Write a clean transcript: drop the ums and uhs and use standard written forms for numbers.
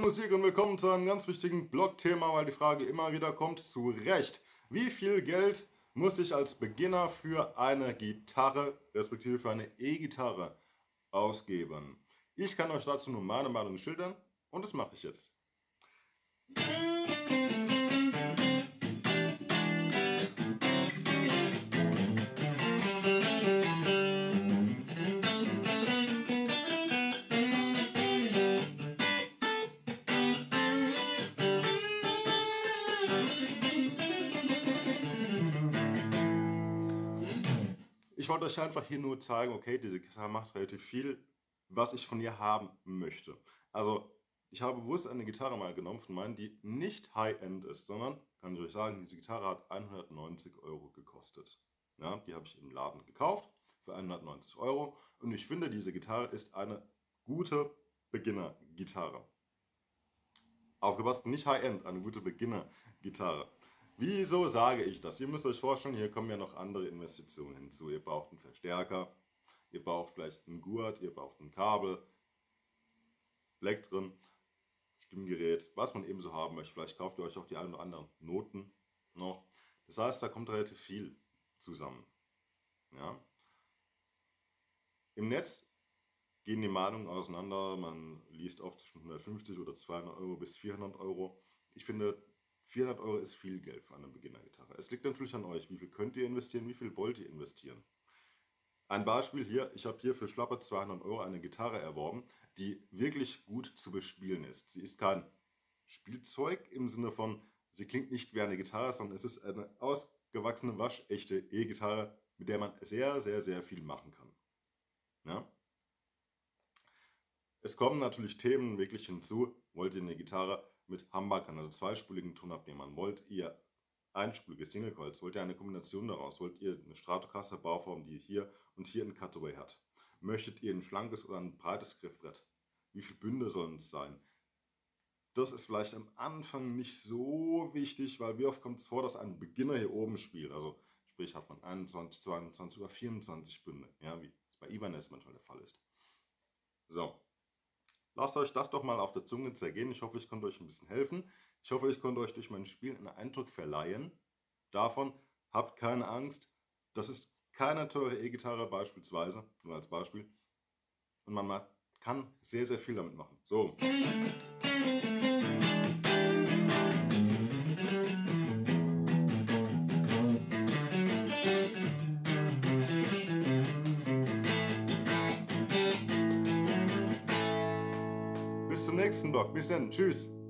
Musik und willkommen zu einem ganz wichtigen Blog-Thema, weil die Frage immer wieder kommt, zu Recht. Wie viel Geld muss ich als Beginner für eine Gitarre, respektive für eine E-Gitarre ausgeben? Ich kann euch dazu nur meine Meinung schildern und das mache ich jetzt. Ich wollte euch einfach hier nur zeigen, okay, diese Gitarre macht relativ viel, was ich von ihr haben möchte. Also, ich habe bewusst eine Gitarre mal genommen von meinen, die nicht High-End ist, sondern, kann ich euch sagen, diese Gitarre hat 190 € gekostet. Ja, die habe ich im Laden gekauft für 190 € und ich finde, diese Gitarre ist eine gute Beginner-Gitarre. Aufgepasst, nicht High-End, eine gute Beginner-Gitarre. Wieso sage ich das? Ihr müsst euch vorstellen, hier kommen ja noch andere Investitionen hinzu. Ihr braucht einen Verstärker, ihr braucht vielleicht einen Gurt, ihr braucht ein Kabel, Black drin, Stimmgerät, was man eben so haben möchte. Vielleicht kauft ihr euch auch die ein oder anderen Noten noch. Das heißt, da kommt relativ viel zusammen. Ja? Im Netz gehen die Meinungen auseinander. Man liest oft zwischen 150 oder 200 € bis 400 €. Ich finde, 400 € ist viel Geld für eine Beginner-Gitarre. Es liegt natürlich an euch, wie viel könnt ihr investieren, wie viel wollt ihr investieren. Ein Beispiel hier, ich habe hier für schlappe 200 € eine Gitarre erworben, die wirklich gut zu bespielen ist. Sie ist kein Spielzeug im Sinne von, sie klingt nicht wie eine Gitarre, sondern es ist eine ausgewachsene, waschechte E-Gitarre, mit der man sehr, sehr, sehr viel machen kann. Ja? Es kommen natürlich Themen wirklich hinzu. Wollt ihr eine Gitarre mit Humbuckern, also zweispuligen Tonabnehmern? Wollt ihr einspulige Single Coils? Wollt ihr eine Kombination daraus? Wollt ihr eine Stratocaster Bauform, die hier und hier ein Cutaway hat? Möchtet ihr ein schlankes oder ein breites Griffbrett? Wie viele Bünde sollen es sein? Das ist vielleicht am Anfang nicht so wichtig, weil wie oft kommt es vor, dass ein Beginner hier oben spielt? Also sprich hat man 21, 22 oder 24 Bünde, ja, wie es bei Ibanez manchmal der Fall ist. So. Lasst euch das doch mal auf der Zunge zergehen. Ich hoffe, ich konnte euch ein bisschen helfen. Ich hoffe, ich konnte euch durch mein Spiel einen Eindruck verleihen. Davon habt keine Angst. Das ist keine teure E-Gitarre beispielsweise, nur als Beispiel. Und man kann sehr, sehr viel damit machen. So. Bis zum nächsten Blog. Bis dann. Tschüss.